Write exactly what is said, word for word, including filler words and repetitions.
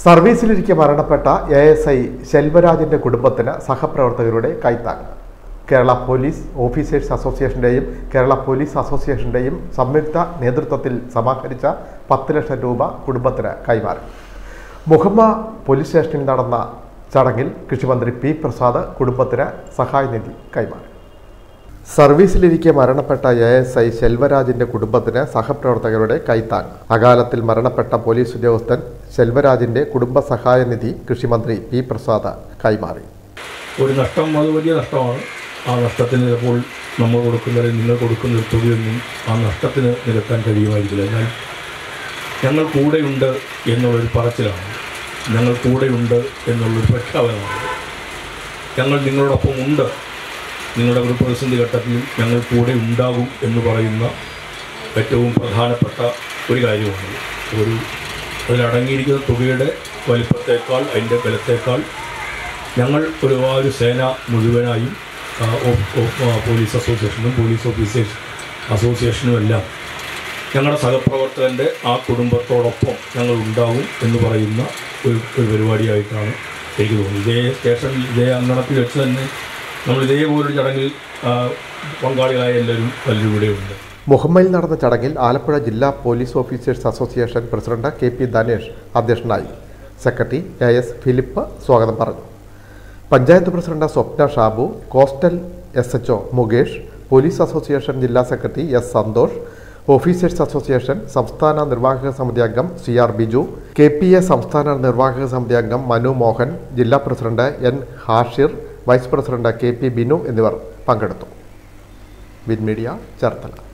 സർവീസിലിരിക്കെ മരണപ്പെട്ട A S I ശെൽവരാജിന്റെ കുടുംബത്തിന് സഹപ്രവർത്തകരുടെ കൈത്താങ്ങ്. കേരള പോലീസ് ഓഫീസേഴ്സ് അസോസിയേഷന്റെയും കേരള പോലീസ് അസോസിയേഷന്റെയും സംയുക്ത നേതൃത്വത്തിൽ സമാഹരിച്ച പത്ത് ലക്ഷം രൂപ കുടുംബത്തിന് കൈമാറി. മുഹമ്മ പോലീസ് സ്റ്റേഷനിൽ നടന്ന ചടങ്ങിൽ കൃഷിമന്ത്രി പി പ്രസാദ് കുടുംബത്തിന് സഹായനിധി കൈമാറി. സർവീസിലിരിക്കെ മരണപ്പെട്ട എ എസ് ഐ ശെൽവരാജിന്റെ കുടുംബത്തിന് സഹപ്രവർത്തകരുടെ കൈത്താങ്. അകാലത്തിൽ മരണപ്പെട്ട പോലീസ് ഉദ്യോഗസ്ഥൻ ശെൽവരാജിന്റെ കുടുംബ സഹായനിധി കൃഷിമന്ത്രി പി പ്രസാദ് കൈമാറി. ഒരു നഷ്ടം അത് വലിയ നഷ്ടമാണ്. ആ നഷ്ടത്തിന് ചിലപ്പോൾ നമ്മൾ കൊടുക്കുന്നത് നിങ്ങൾ കൊടുക്കുന്ന തുകയൊന്നും ആ നഷ്ടത്തിന് നികത്താൻ കഴിയുമായിരിക്കില്ല. എന്നാൽ ഞങ്ങൾ കൂടെയുണ്ട് എന്നുള്ളൊരു പറച്ചിലാണ്, ഞങ്ങൾ കൂടെയുണ്ട് എന്നുള്ളൊരു പ്രഖ്യാപനമാണ്. ഞങ്ങൾ നിങ്ങളോടൊപ്പം ഉണ്ട്, നിങ്ങളുടെ ഒരു പ്രതിസന്ധി ഘട്ടത്തിൽ ഞങ്ങൾ കൂടെ ഉണ്ടാകും എന്ന് പറയുന്ന ഏറ്റവും പ്രധാനപ്പെട്ട ഒരു കാര്യമാണ്. ഒരു അതിലടങ്ങിയിരിക്കുന്ന തുകയുടെ വലിപ്പത്തേക്കാൾ അതിൻ്റെ ബലത്തേക്കാൾ ഞങ്ങൾ ഒരുപാട് സേന മുഴുവനായും പോലീസ് അസോസിയേഷനും പോലീസ് ഓഫീസേഴ്സ് അസോസിയേഷനും എല്ലാം ഞങ്ങളുടെ സഹപ്രവർത്തകൻ്റെ ആ കുടുംബത്തോടൊപ്പം ഞങ്ങൾ ഉണ്ടാകും എന്ന് പറയുന്ന ഒരു ഒരു പരിപാടിയായിട്ടാണ് എനിക്ക് തോന്നുന്നത്. ഇതേ സ്റ്റേഷനിൽ ഇതേ അങ്കണത്തിൽ വെച്ച് തന്നെ നമ്മൾ ഇതേപോലൊരു ചടങ്ങിൽ പങ്കാളികളായ എല്ലാവരും പലരും ഇവിടെയുണ്ട്. മുഹമ്മയിൽ നടന്ന ചടങ്ങിൽ ആലപ്പുഴ ജില്ലാ police officers association president K P Dhanesh അധ്യക്ഷനായി. സെക്രട്ടറി എ എസ് ഫിലിപ്പ് സ്വാഗതം പറഞ്ഞു. Panchayat president Swapna Shabu, coastal S H O Mukesh, police association ജില്ലാ secretary S Santhosh, officers association സംസ്ഥാന നിർവാഹക സമിതി അംഗം C R Biju, K P A സംസ്ഥാന നിർവാഹക സമിതി അംഗം മനു മോഹൻ, ജില്ലാ president N Hashir, vice president K P Binu എന്നിവർ പങ്കെടുത്തു. Win media, Cherthala.